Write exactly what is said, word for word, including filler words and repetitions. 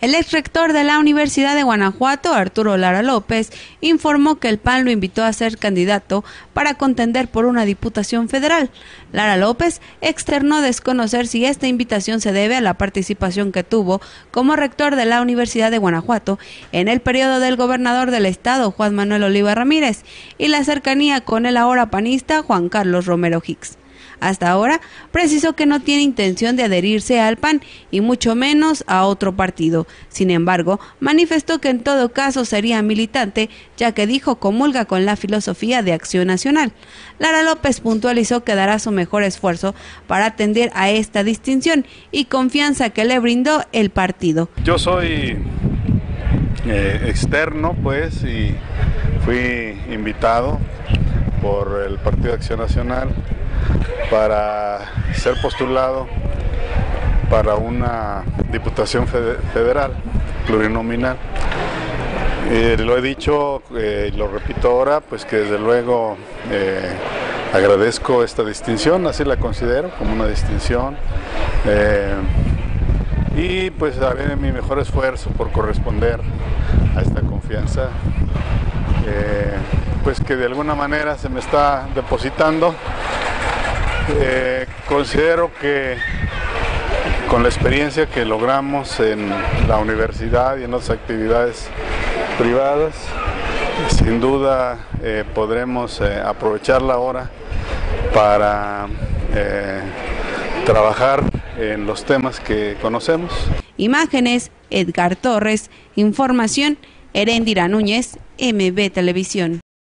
El ex rector de la Universidad de Guanajuato, Arturo Lara López, informó que el P A N lo invitó a ser candidato para contender por una diputación federal. Lara López externó desconocer si esta invitación se debe a la participación que tuvo como rector de la Universidad de Guanajuato en el periodo del gobernador del estado, Juan Manuel Oliva Ramírez, y la cercanía con el ahora panista Juan Carlos Romero Hicks. Hasta ahora precisó que no tiene intención de adherirse al P A N y mucho menos a otro partido. Sin embargo, manifestó que en todo caso sería militante, ya que dijo comulga con la filosofía de Acción Nacional. Lara López puntualizó que dará su mejor esfuerzo para atender a esta distinción y confianza que le brindó el partido. Yo soy eh, externo, pues, y fui invitado por el Partido de Acción Nacional para ser postulado para una diputación federal plurinominal. Eh, lo he dicho y eh, lo repito ahora, pues que desde luego eh, agradezco esta distinción, así la considero como una distinción, eh, y pues haré mi mejor esfuerzo por corresponder a esta confianza, eh, pues que de alguna manera se me está depositando. Eh, considero que con la experiencia que logramos en la universidad y en otras actividades privadas, sin duda eh, podremos eh, aprovecharla ahora para eh, trabajar en los temas que conocemos. Imágenes, Edgar Torres. Información, Heréndira Núñez, M B Televisión.